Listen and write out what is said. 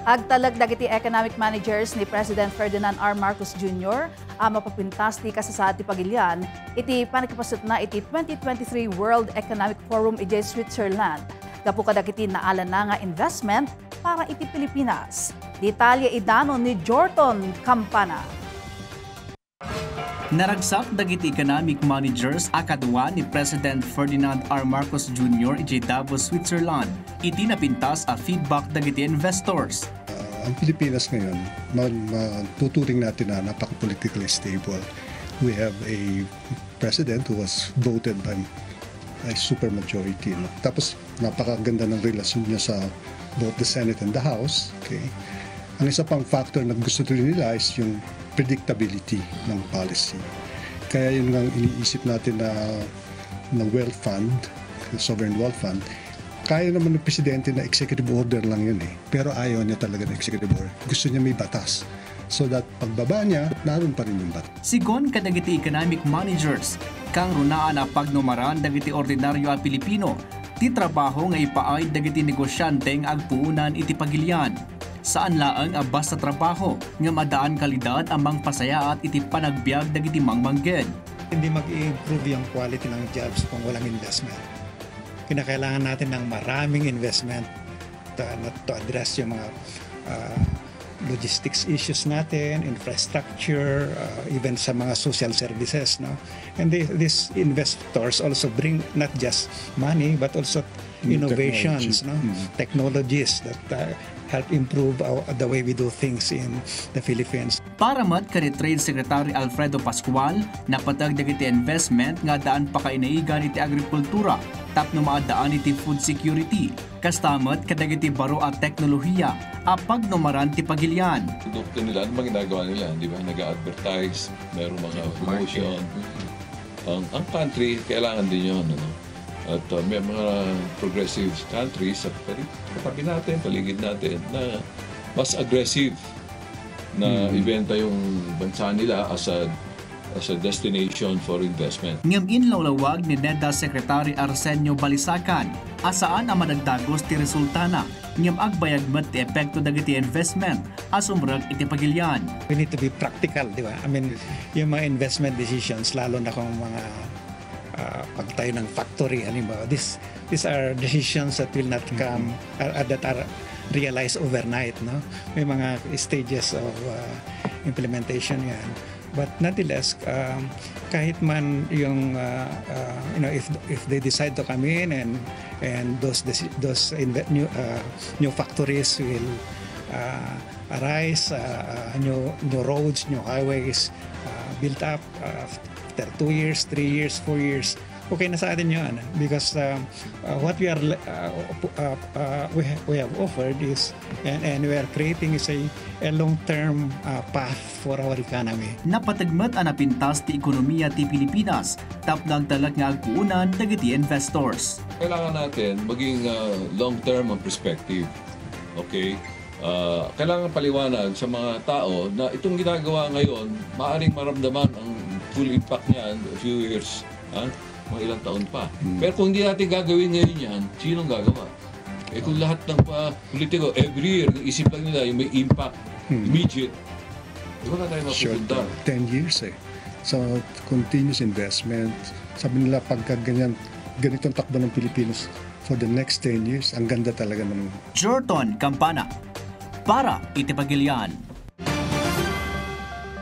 Agtalag dagiti economic managers ni President Ferdinand R. Marcos Jr. Mapapintas ti kasasati pagilian iti panikapasot na iti 2023 World Economic Forum iti Switzerland. Gapu kadagiti naalan na nga investment para iti Pilipinas. Detalye idano ni Jorton Campana. Naragsak dagiti economic managers akadwa ni President Ferdinand R. Marcos Jr. iti Davos, Switzerland. Iti napintas a feedback dagiti investors. Ang Pilipinas ngayon, tuturing natin na napaka-politically stable. We have a president who was voted by a supermajority. No? Tapos napakaganda ng relasyon niya sa both the Senate and the House. Okay? Ang isa pang factor na gusto rin nila is yung predictability ng policy. Kaya yun ang iniisip natin na wealth fund, sovereign wealth fund, kaya naman ng presidente na executive order lang yun eh. Pero ayaw niya talaga ng executive order. Gusto niya may batas. So that pagbaba niya, naroon pa rin yung batas. Sigon kadagiti economic managers, kang runaan a pagnumaran dagiti ordinaryo a Pilipino, ti trabaho nga ipaay dagiti negosyante nga agpuunan iti pagilian. Saan laang abas sa trabaho nga madaan kalidad amang pasaya at iti panagbiag dagiti mangmangged. Hindi mag-i-improve yung quality ng jobs kung walang investment. Kinakailangan natin ng maraming investment to address yung mga logistics issues natin, infrastructure, even sa mga social services. No? And these investors also bring not just money but also innovations, technologies that help improve the way we do things in the Philippines. Paramat kani Trade Secretary Alfredo Pascual, napatag dagiti investment nga daan pa kainaigan iti agrikultura, tapno maadaan iti food security, kastamat kadagiti baro at teknolohiya, apag numaran ti pagilian. Produkto nila, ano mga ginagawa nila? Di ba? Nag-advertise, meron mga promotion. Ang country, kailangan din yun. Ano? At may mga progressive countries sa katabi natin, paligid natin, na mas aggressive na ibenta yung bansa nila as a destination for investment. Ngamin lawlawag ni NEDA Secretary Arsenio Balisacan, asaan ang managdagos ti resultana, ngam agbayagmat ti epekto dagiti investment, asumrag iti pagilian. We need to be practical, di ba? I mean, yung mga investment decisions, lalo na kung mga pagtayo ng factory, halimbawa, these are decisions that will not come, that are realized overnight. No? May mga stages of implementation yan. But nonetheless, kahit man yung if they decide to come in and those new factories will arise, new roads, new highways built up after 2 years, 3 years, 4 years. Okay na sa atin yun because what we have offered is and we are creating is a long-term path for our economy. Napatagmat ang napintas ti ekonomiya ti Pilipinas, tapnang talag nga agpuunan dagiti investors. Kailangan natin maging long-term ang perspective. Okay? Kailangan paliwanag sa mga tao na itong ginagawa ngayon, maaaring maramdaman ang full impact niyan a few years. Mga ilang taon pa. Pero kung hindi natin gagawin ngayon yan, sinong gagawa? Kung lahat ng politiko, every year, isip lang nila yung may impact, immediate, di ba na tayo mapupunta? 10 years eh. So, continuous investment. Sabi nila, pagka ganitong takbo ng Pilipinas for the next 10 years, ang ganda talaga ng... Jorton Campana, para iti pagilian.